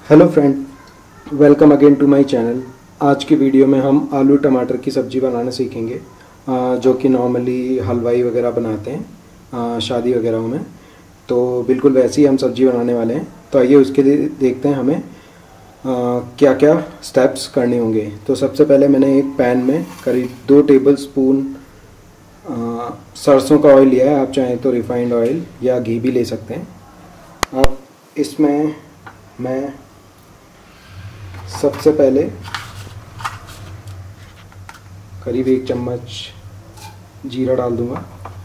Hello friend, welcome again to my channel. आज की video में हम आलू टमाटर की सब्ज़ी बनाना सीखेंगे, जो कि नॉर्मली हलवाई वगैरह बनाते हैं शादी वगैरह में। तो बिल्कुल वैसे ही हम सब्ज़ी बनाने वाले हैं। तो आइए उसके लिए देखते हैं हमें क्या क्या स्टेप्स करने होंगे। तो सबसे पहले मैंने एक पैन में करीब 2 टेबल स्पून सरसों का ऑयल लिया है। आप चाहें तो रिफाइंड ऑयल या घी भी ले सकते हैं। अब इसमें मैं सबसे पहले करीब 1 चम्मच जीरा डाल दूंगा।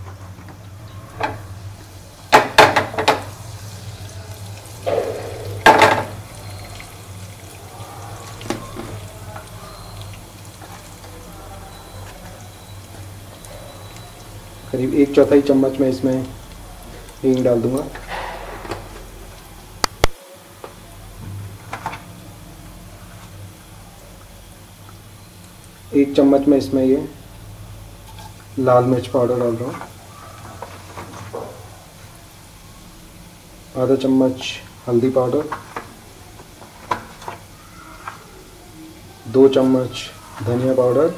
करीब 1/4 चम्मच मैं इसमें हींग डाल दूंगा। एक चम्मच में इसमें ये लाल मिर्च पाउडर डाल रहा हूँ। आधा चम्मच हल्दी पाउडर, 2 चम्मच धनिया पाउडर,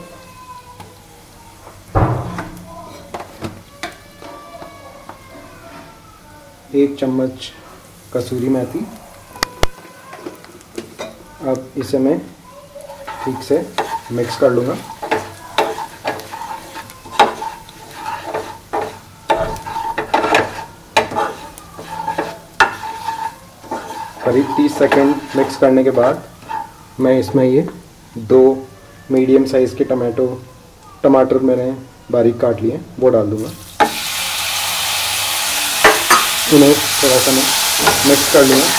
1 चम्मच कसूरी मेथी। अब इसे मैं ठीक से मिक्स कर लूँगा। करीब 30 सेकंड मिक्स करने के बाद मैं इसमें ये 2 मीडियम साइज़ के टमाटर मैंने बारीक काट लिए वो डाल दूँगा। उन्हें थोड़ा सा मैं मिक्स कर लूँगा।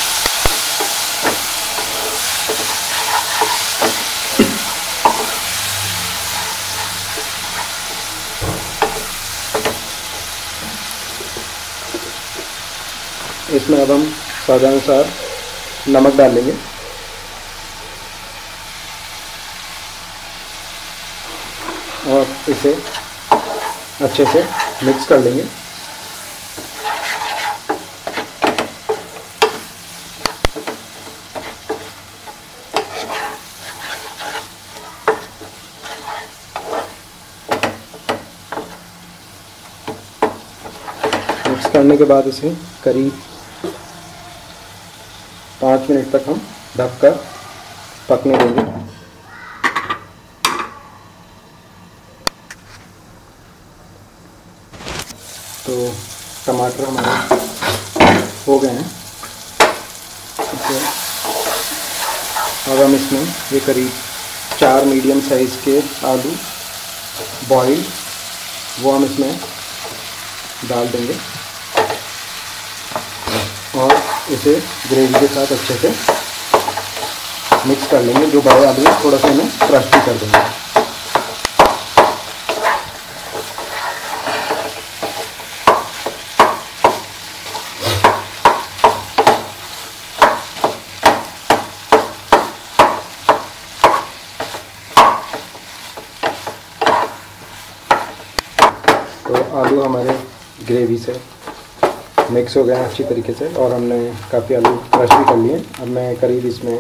इसमें अब हम स्वादानुसार नमक डाल लेंगे और इसे अच्छे से मिक्स कर लेंगे। मिक्स करने के बाद इसे करीब 5 मिनट तक हम ढककर पकने देंगे। तो टमाटर हमारे हो गए हैं। अब हम इसमें ये करीब 4 मीडियम साइज़ के आलू बॉइल्ड वो हम इसमें डाल देंगे और इसे ग्रेवी के साथ अच्छे से मिक्स कर लेंगे। जो बड़े आलू हैं थोड़ा सा इन्हें क्रश भी कर देंगे। तो आलू हमारे ग्रेवी से मिक्स हो गए हैं अच्छी तरीके से और हमने काफ़ी आलू क्रश भी कर लिए। अब मैं करीब इसमें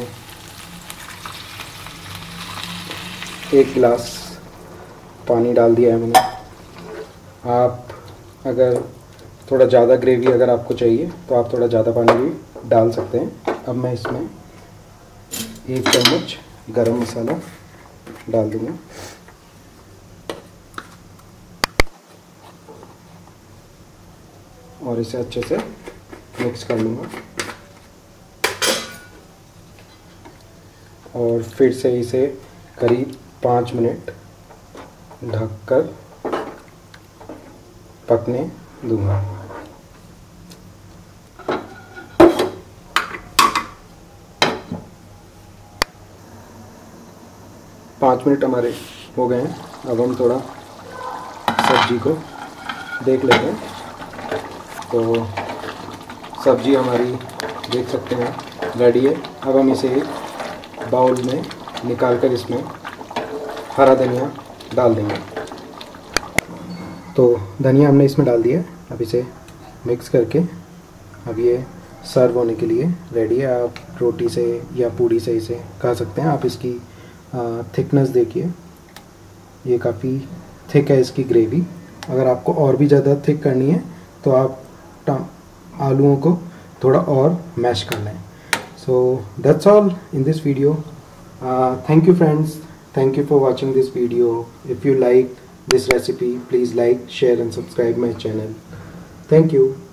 1 गिलास पानी डाल दिया है मैंने। आप अगर थोड़ा ज़्यादा ग्रेवी अगर आपको चाहिए तो आप थोड़ा ज़्यादा पानी भी डाल सकते हैं। अब मैं इसमें 1 चम्मच गरम मसाला डाल दूँगा और इसे अच्छे से मिक्स कर लूँगा और फिर से इसे करीब 5 मिनट ढककर पकने दूँगा। पाँच मिनट हमारे हो गए हैं। अब हम थोड़ा सब्जी को देख लेते हैं। तो सब्जी हमारी देख सकते हैं रेडी है। अब हम इसे एक बाउल में निकाल कर इसमें हरा धनिया डाल देंगे। तो धनिया हमने इसमें डाल दिया। अब इसे मिक्स करके अब ये सर्व होने के लिए रेडी है। आप रोटी से या पूड़ी से इसे खा सकते हैं। आप इसकी थिकनेस देखिए, ये काफ़ी थिक है इसकी ग्रेवी। अगर आपको और भी ज़्यादा थिक करनी है तो आप आलूओं को थोड़ा और मैश कर लें। So that's all in this video. Thank you friends, thank you for watching this video. If you like this recipe, please like, share and subscribe my channel. Thank you.